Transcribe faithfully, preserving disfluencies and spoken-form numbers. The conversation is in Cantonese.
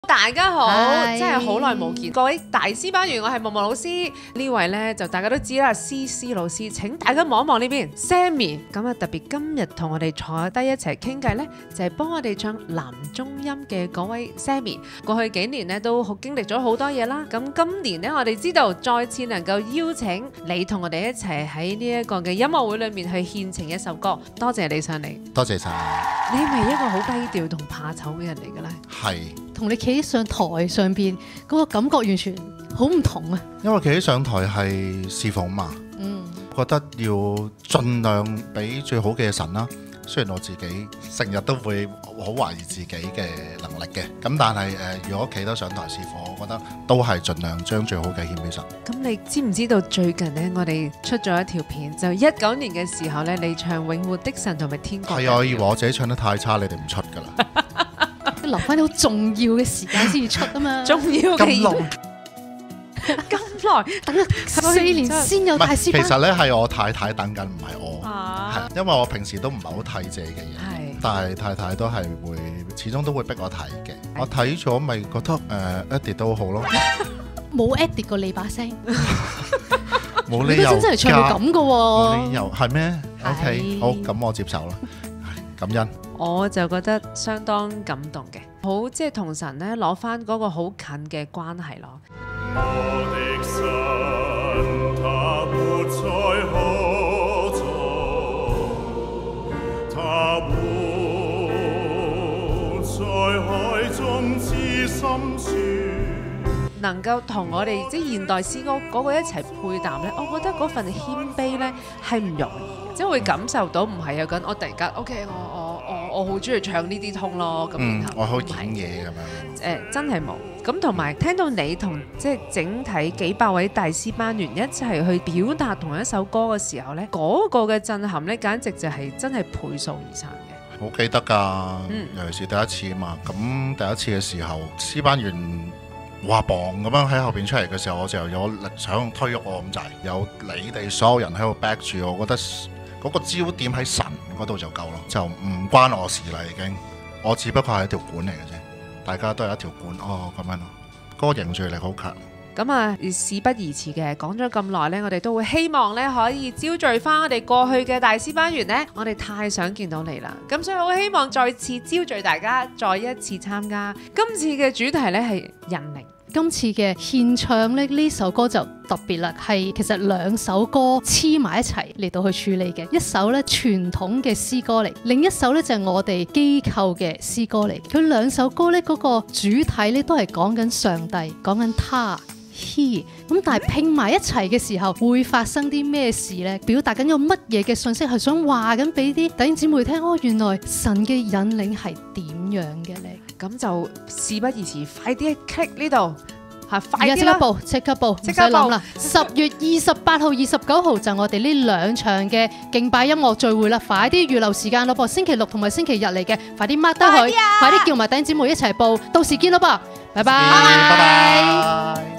大家好，真係好耐冇見，各位大師班員，我係默默老師。呢位呢，就大家都知啦，C C 老師，請大家望一望呢邊 Sammy。咁啊，特別今日同我哋坐低一齊傾偈呢，就係幫我哋唱男中音嘅嗰位 Sammy。過去幾年呢，都好經歷咗好多嘢啦。咁今年呢，我哋知道再次能夠邀請你同我哋一齊喺呢一個嘅音樂會裏面去獻呈一首歌，多謝你上嚟。 多謝晒。 你係咪一個好低調同怕醜嘅人嚟嘅呢？ 係。 同你企喺上台上邊嗰個感覺完全好唔同啊！因為企喺上台係侍奉嘛，嗯，覺得要盡量俾最好嘅神啦。雖然我自己成日都會好懷疑自己嘅能力嘅，咁但係誒、呃，如果企得上台侍奉，我覺得都係盡量將最好嘅獻俾神。 咁你知唔知道最近呢，我哋出咗一條片，就一九年嘅時候呢，你唱《永活的神》同埋《天國》。係啊，我以為我自己唱得太差，你哋唔出㗎啦。 留翻啲好重要嘅時間先至出啊嘛！ 重要嘅咁耐，咁耐等咗四年先有大師班。 其實咧係我太太等緊，唔係我。啊、因為我平時都唔係好睇謝嘅嘢，但係太太都係會，始終都會逼我睇嘅。我睇咗咪覺得誒、呃、edit 都好咯。 冇 edit 過你把聲， 冇理由真係唱到咁嘅喎。 冇理由係咩 ？OK， 好，咁我接受啦，感恩。 我就覺得相當感動嘅，好即係同神咧攞翻嗰個好近嘅關係咯。我的神，他活在何處？他活在海中之深處。能夠同我哋即係現代詩歌嗰個一齊配搭咧，我覺得嗰份謙卑咧係唔容易，即係會感受到唔係有緊我突然間 OK 我我。我我好中意唱呢啲通咯，咁然後我好演嘢咁樣。 誒真係冇咁，同埋聽到你同即係整體幾百位大師班員一齊去表達同一首歌嘅時候咧，嗰個嘅震撼咧，簡直就係真係倍數而產嘅。 好記得㗎，尤其是第一次嘛。咁第一次嘅時候，師班員話磅咁樣喺後邊出嚟嘅時候，我就有力想推喐我咁滯，有你哋所有人喺度 back 住我，覺得嗰個焦點喺神嗰度就夠咯，就唔關我事啦已經。我只不過係一條管嚟嘅啫，大家都係一條管哦咁樣咯。嗰個凝聚力好強。 咁啊，事不宜遲嘅，講咗咁耐呢，我哋都會希望呢可以招聚翻我哋過去嘅大師班員呢。我哋太想見到你啦，咁所以好希望再次招聚大家，再一次參加。今次嘅主題呢係人靈。 今次嘅獻唱咧，呢首歌就特別啦，係其實兩首歌黐埋一齊嚟到去處理嘅。一首咧傳統嘅詩歌嚟，另一首咧就係我哋機構嘅詩歌嚟。佢兩首歌咧嗰個主題咧都係講緊上帝，講緊他 he。咁但係拼埋一齊嘅時候，會發生啲咩事呢？表達緊有乜嘢嘅信息，係想話緊俾啲弟兄姊妹聽。哦，原來神嘅引領係點樣嘅呢？ 咁就事不宜遲，快啲 click 呢度嚇，快啲啦！ 即刻報，即刻報，唔使諗啦！十月二十八號、二十九號就我哋呢兩場嘅敬拜音樂聚會啦，快啲預留時間咯噃！星期六同埋星期日嚟嘅，快啲 mark 得佢，快啲叫埋弟兄姊妹一齊報，到時見咯噃！拜拜，拜拜。